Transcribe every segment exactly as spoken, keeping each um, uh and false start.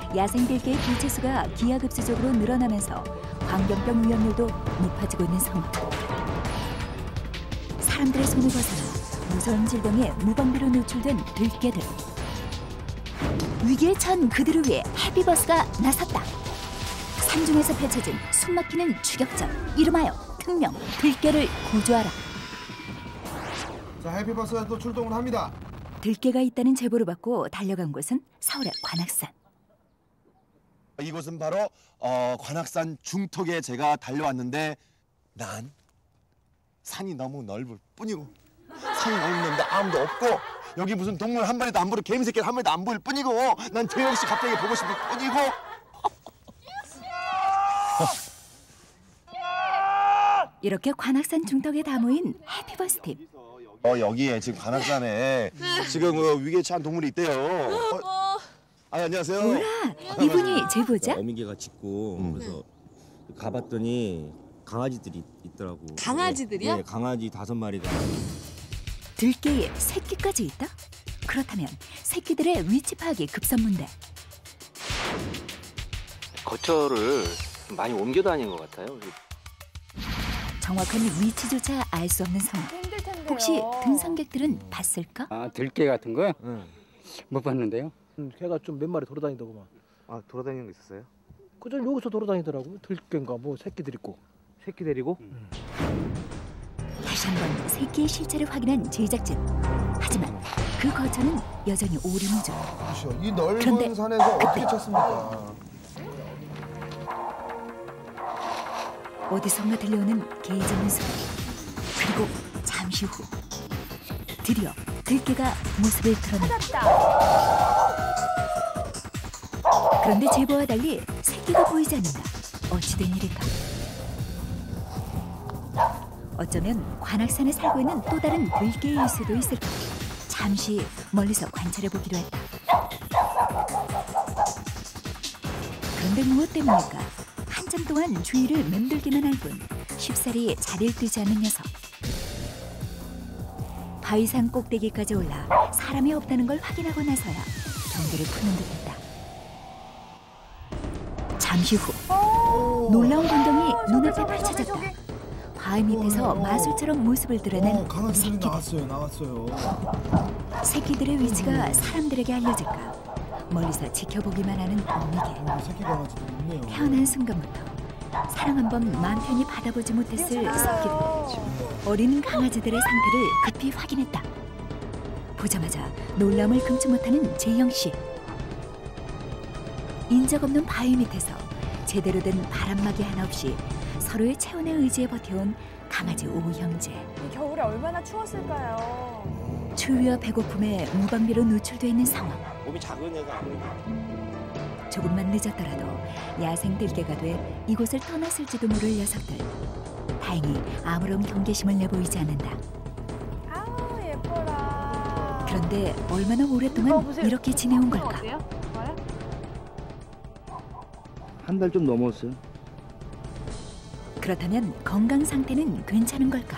야생 들개의 개체수가 기하급수적으로 늘어나면서 광견병 위험률도 높아지고 있는 상황. 사람들의 손을 벗어나 무서운 질병에 무방비로 노출된 들개들. 위기에 처한 그들을 위해 해피버스가 나섰다. 산중에서 펼쳐진 숨막히는 추격전, 이름하여 특명 들개를 구조하라. 자, 해피버스가 또 출동을 합니다. 들개가 있다는 제보를 받고 달려간 곳은 서울의 관악산. 이곳은 바로 어, 관악산 중턱에 제가 달려왔는데 난 산이 너무 넓을 뿐이고 산이 넓는데 아무도 없고 여기 무슨 동물 한 마리도 안 보이고 개미 새끼 한 마리도 안 보일 뿐이고 난 저 역시 갑자기 보고 싶을 뿐이고 이렇게 관악산 중턱에 다 모인 해피버스 팀. 어 여기에 지금 관악산에 지금 어, 위기에 처한 동물이 있대요. 어, 아 안녕하세요. 뭐라 이분이 제보자? 어미개가 짖고 음. 그래서 가봤더니 강아지들이 있더라고. 강아지들이요? 네, 강아지 다섯 마리가. 들개에 새끼까지 있다? 그렇다면 새끼들의 위치 파악이 급선무인데. 거처를 좀 많이 옮겨 다닌 것 같아요. 정확한 위치조차 알 수 없는 상황. 힘들 텐데요. 혹시 등산객들은 봤을까? 아, 들개 같은 거요? 응. 못 봤는데요. 걔가 좀 몇 마리 돌아다니더구만. 아 돌아다니는 거 있었어요? 그저 여기서 돌아다니더라고. 들개인가 뭐 새끼들 있고. 새끼 데리고? 응. 다시 한번 새끼의 실체를 확인한 제작진. 하지만 그 거처는 여전히 오리무중. 그렇죠. 이 넓은 그런데 산에서 어떻게 찾습니까? 어디선가 들려오는 개 짖는 소리. 그리고 잠시 후 드디어 들개가 모습을 드러냈다. 그런데 제보와 달리 새끼가 보이지 않는다. 어찌된 일일까? 어쩌면 관악산에 살고 있는 또 다른 들개일 수도 있을까? 잠시 멀리서 관찰해보기로 했다. 그런데 무엇 때문일까? 한참 동안 주위를 맴돌기만 할 뿐 쉽사리 자리를 뜨지 않는 녀석. 바위산 꼭대기까지 올라 사람이 없다는 걸 확인하고 나서야 경계를 푸는 듯했다. 잠시 후 놀라운 광경이 눈앞에 펼쳐졌다. 바위 밑에서 마술처럼 모습을 드러낸 어, 강아지들이 새끼들. 나왔어요. 나왔어요. 새끼들의 위치가 사람들에게 알려질까? 멀리서 지켜보기만 하는 어미개. 어, 새끼 강아지들 있네요. 태어난 순간부터 사랑 한 번 마음 편히 받아보지 못했을 새끼들. 어린 강아지들의 상태를 급히 확인했다. 보자마자 놀람을 금치 못하는 재영 씨. 인적 없는 바위 밑에서 제대로 된 바람막이 하나 없이 서로의 체온에 의지해 버텨온 강아지 오형제. 이 겨울에 얼마나 추웠을까요? 추위와 배고픔에 무방비로 노출돼 있는 상황. 몸이 작은 애가 아무래도. 조금만 늦었더라도 야생 들개가 돼 이곳을 떠났을지도 모를 녀석들. 다행히 아무런 경계심을 내보이지 않는다. 아우 예뻐라. 그런데 얼마나 오랫동안 어, 보세요. 이렇게 지내온 걸까? 어때요? 봐요? 한 달 좀 넘었어요. 그렇다면 건강 상태는 괜찮은 걸까?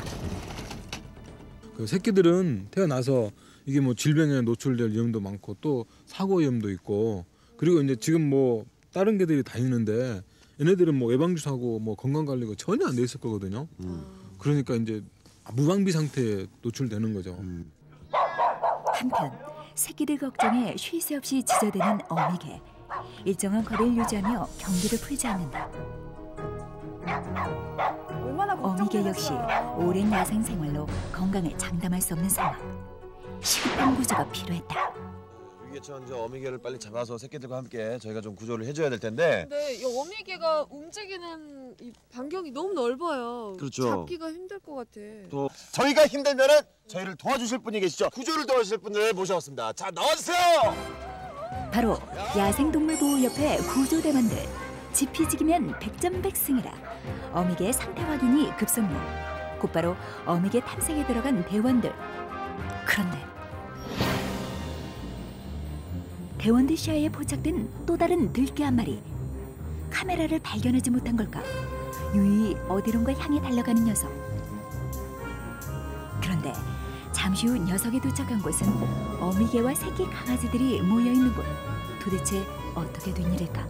그 새끼들은 태어나서 이게 뭐 질병에 노출될 위험도 많고 또 사고 위험도 있고 그리고 이제 지금 뭐 다른 개들이 다니는데 얘네들은 뭐 예방주 사고 뭐 건강 관리가 전혀 안 돼 있을 거거든요. 음. 그러니까 이제 무방비 상태에 노출되는 거죠. 음. 한편 새끼들 걱정에 쉴 새 없이 짖어대는 어미개. 일정한 거리를 유지하며 경계를 풀지 않는다. 얼마나 어미개 역시 걱정되겠어요. 오랜 야생 생활로 건강을 장담할 수 없는 상황. 시급한 구조가 필요했다. 위기에 처한 저 어미개를 빨리 잡아서 새끼들과 함께 저희가 좀 구조를 해줘야 될 텐데. 근데 이 어미개가 움직이는 이 반경이 너무 넓어요. 그렇죠. 잡기가 힘들 것 같아. 또 저희가 힘들면은 저희를 도와주실 분이 계시죠. 구조를 도와주실 분을 모셔왔습니다. 자 나와주세요. 바로 야생동물보호협회 구조대원들. 지피지기면 백전백승이라 어미개의 상태 확인이 급선무. 곧바로 어미개 탐색에 들어간 대원들. 그런데 대원들 시야에 포착된 또 다른 들개 한 마리. 카메라를 발견하지 못한 걸까? 유유히 어디론가 향해 달려가는 녀석. 그런데 잠시 후 녀석이 도착한 곳은 어미개와 새끼 강아지들이 모여있는 곳. 도대체 어떻게 된 일일까?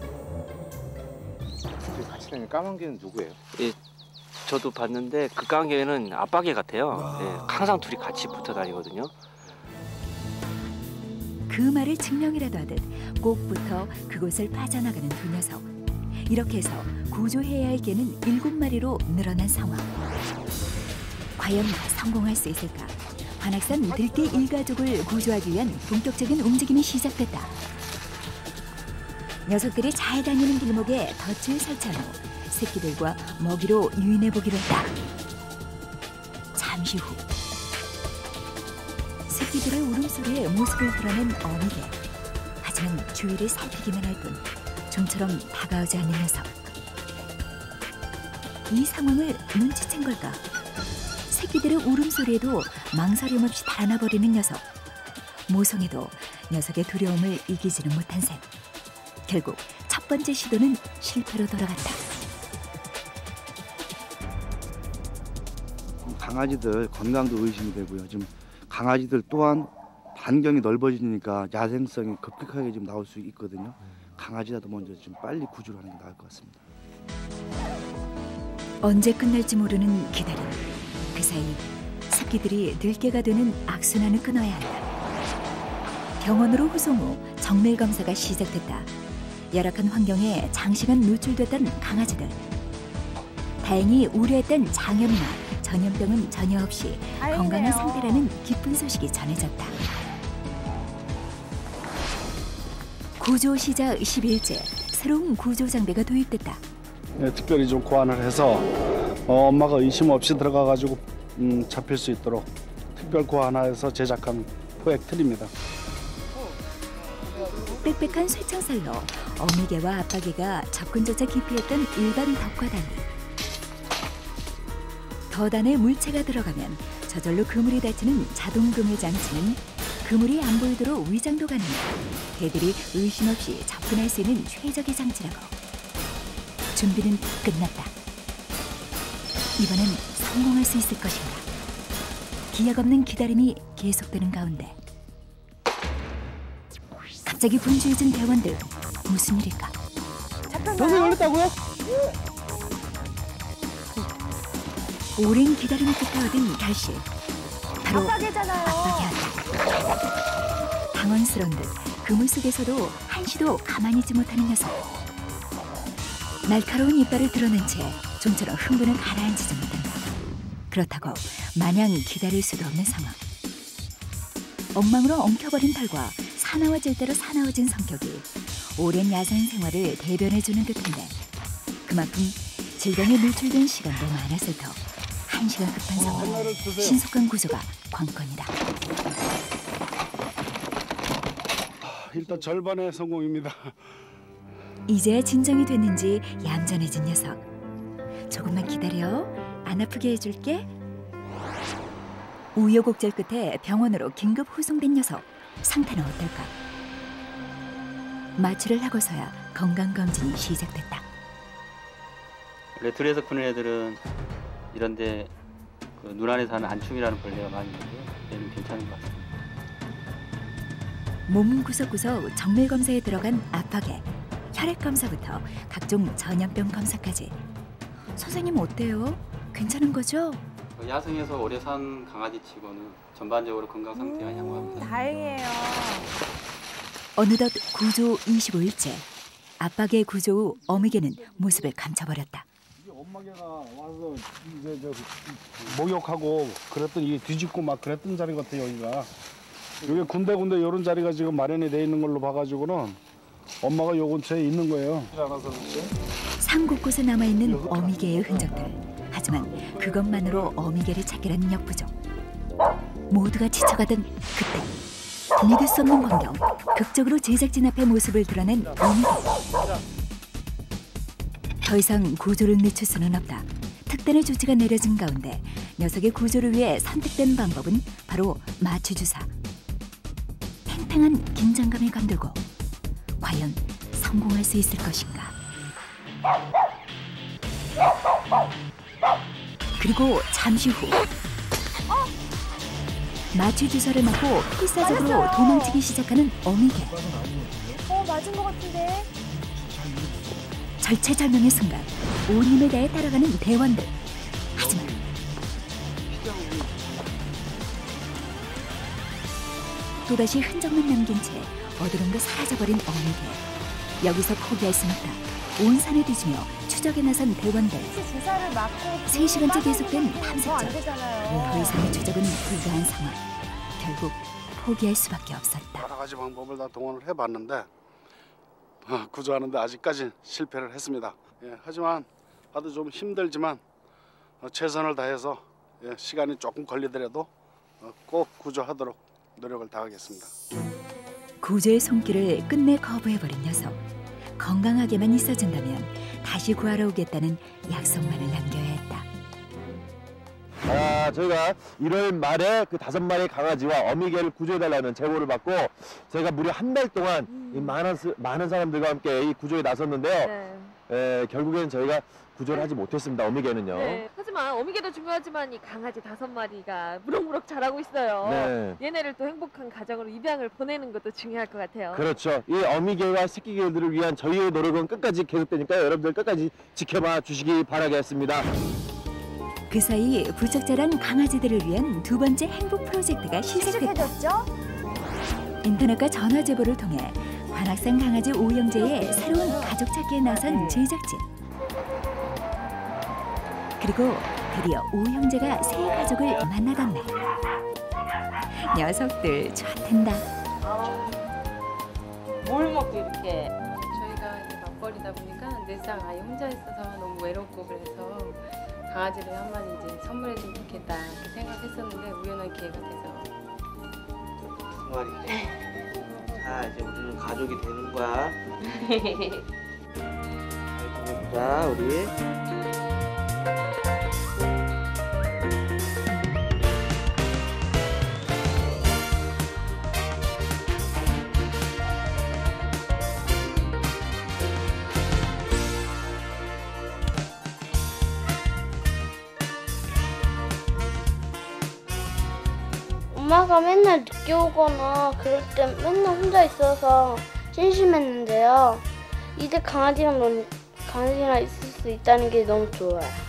같이 다니는 까만 개는 누구예요? 예, 저도 봤는데 그 깡개는 아빠개 같아요. 예, 항상 둘이 같이 붙어 다니거든요. 그 말을 증명이라도 하듯 꼭 붙어 그곳을 빠져나가는 두 녀석. 이렇게 해서 구조해야 할 개는 일곱 마리로 늘어난 상황. 과연 성공할 수 있을까? 관악산 들개 일가족을 구조하기 위한 본격적인 움직임이 시작됐다. 녀석들이 잘 다니는 길목에 덫을 설치한 후 새끼들과 먹이로 유인해보기로 했다. 잠시 후 새끼들의 울음소리에 모습을 드러낸 어미개. 하지만 주위를 살피기만 할 뿐 좀처럼 다가오지 않는 녀석. 이 상황을 눈치챈 걸까? 새끼들의 울음소리에도 망설임 없이 달아나버리는 녀석. 모성애도 녀석의 두려움을 이기지는 못한 셈. 결국 첫 번째 시도는 실패로 돌아갔다. 강아지들 건강도 의심이 되고요. 지금 강아지들 또한 반경이 넓어지니까 야생성이 급격하게 지금 나올 수 있거든요. 강아지라도 먼저 좀 빨리 구조를 하는 게 나을 것 같습니다. 언제 끝날지 모르는 기다림. 그 사이 새끼들이 들개가 되는 악순환을 끊어야 한다. 병원으로 후송 후 정밀 검사가 시작됐다. 열악한 환경에 장시간 노출됐던 강아지들. 다행히 우려했던 장염이나 전염병은 전혀 없이 다행이네요. 건강한 상태라는 기쁜 소식이 전해졌다. 구조 시작 십 일째, 새로운 구조 장비가 도입됐다. 네, 특별히 좀 고안을 해서 어, 엄마가 의심 없이 들어가가지고 음, 잡힐 수 있도록 특별 고안하여서 제작한 포획 틀입니다. 빽빽한 쇠창살로 어미개와 아빠개가 접근조차 기피했던 일반 덕과 달리 덫 안에 물체가 들어가면 저절로 그물이 닫히는 자동 그물 장치는 그물이 안 보이도록 위장도 가능해 개들이 의심 없이 접근할 수 있는 최적의 장치라고. 준비는 끝났다. 이번엔 성공할 수 있을 것인가. 기약 없는 기다림이 계속되는 가운데 갑자기 분주해진 대원들. 무슨 일일까? 여기 열렸다고요? 오랜 기다림 끝에 얻은 결실. 바로 아빠개잖아요. 아빠개였다. 당황스러운 듯 그물 속에서도 한시도 가만히 있지 못하는 녀석. 날카로운 이빨을 드러낸 채 좀처럼 흥분을 가라앉히지 못한다. 그렇다고 마냥 기다릴 수도 없는 상황. 엉망으로 엉켜버린 털과 사나워질 대로 사나워진 성격이 오랜 야산 생활을 대변해주는 듯한데 그만큼 질병에 노출된 시간도 많았을 터 한시가 급한 상황. 신속한 구조가 관건이다. 일단 절반의 성공입니다. 이제야 진정이 됐는지 얌전해진 녀석. 조금만 기다려. 안 아프게 해줄게. 우여곡절 끝에 병원으로 긴급 후송된 녀석. 상태는 어떨까? 마취를 하고서야 건강검진이 시작됐다. 원래 들에서 크는 애들은 이런데 그 눈 안에 사는 안충이라는 벌레가 많이 있는데 얘는 괜찮은 것 같습니다. 몸 구석구석 정밀 검사에 들어간 아빠개. 혈액 검사부터 각종 전염병 검사까지. 선생님 어때요? 괜찮은 거죠? 야생에서 오래 산 강아지 치고는 전반적으로 건강 상태가 음, 양호합니다. 다행이에요. 어느덧 구조 이십오 일째. 아빠개 구조 후 어미개는 모습을 감춰버렸다. 엄마개가 와서 이제 저 목욕하고 그랬던 이게 뒤집고 막 그랬던 자리 같아요. 여기가 여기 군데군데 이런 자리가 지금 마련이 돼 있는 걸로 봐가지고는 엄마가 요 근처에 있는 거예요. 산 곳곳에 남아있는 어미개의 흔적들. 하지만 그것만으로 어미개를 찾기란 역부족. 모두가 지쳐가던 그때 믿을 수 없는 광경. 극적으로 제작진 앞에 모습을 드러낸 어미개. 더 이상 구조를 늦출 수는 없다. 특단의 조치가 내려진 가운데 녀석의 구조를 위해 선택된 방법은 바로 마취주사. 팽팽한 긴장감이 감돌고 과연 성공할 수 있을 것인가. 그리고 잠시 후 마취주사를 맞고 필사적으로 도망치기 시작하는 어미개. 맞은 것 같은데. 절체절명의 순간 온 힘을 다해 따라가는 대원들. 하지만 또다시 흔적만 남긴 채 어디론가 사라져버린 어미개. 여기서 포기할 순 없다. 온 산을 뒤지며 추적에 나선 대원들. 주사를 맞고 세 시간째 계속된 탐색전. 안 되잖아요. 더 이상의 추적은 불가한 상황. 결국 포기할 수밖에 없었다. 여러 가지 방법을 다 동원을 해봤는데 아, 구조하는데 아직까지 실패를 했습니다. 예, 하지만 아주 좀 힘들지만 어, 최선을 다해서 예, 시간이 조금 걸리더라도 어, 꼭 구조하도록 노력을 다하겠습니다. 구조의 손길을 끝내 거부해버린 녀석. 건강하게만 있어준다면 다시 구하러 오겠다는 약속만을 남겨야 했다. 아, 저희가 일월 말에 그 다섯 마리의 강아지와 어미개를 구조해달라는 제보를 받고 제가 무려 한 달 동안 음. 이 많은, 스- 많은 사람들과 함께 이 구조에 나섰는데요. 네. 에, 결국에는 저희가 구조를 하지 못했습니다. 어미개는요. 네. 하지만 어미개도 중요하지만 이 강아지 다섯 마리가 무럭무럭 자라고 있어요. 네. 얘네를 또 행복한 가정으로 입양을 보내는 것도 중요할 것 같아요. 그렇죠. 이 어미개와 새끼개들을 위한 저희의 노력은 끝까지 계속되니까요. 여러분들 끝까지 지켜봐 주시기 바라겠습니다. 그 사이 부쩍 자란 강아지들을 위한 두 번째 행복 프로젝트가 시작됐다. 인터넷과 전화 제보를 통해 관악산 강아지 오형제의 새로운 가족 찾기에 나선 제작진. 그리고 드디어 오형제가 새 가족을 만나던 날. 녀석들 좋텐다. 뭘 먹고 이렇게. 저희가 이제 맞벌이다 보니까 늘상 아이 혼자 있어서 너무 외롭고 그래서 강아지를 한 마리 이제 선물해주면 좋겠다 이렇게 생각했었는데 우연한 기회가 돼서. 두 마리네. 자, 이제 우리는 가족이 되는 거야. 자, 우리. 엄마가 맨날 늦게 오거나 그럴 때 맨날 혼자 있어서 심심했는데요. 이제 강아지랑, 논, 강아지랑 있을 수 있다는 게 너무 좋아요.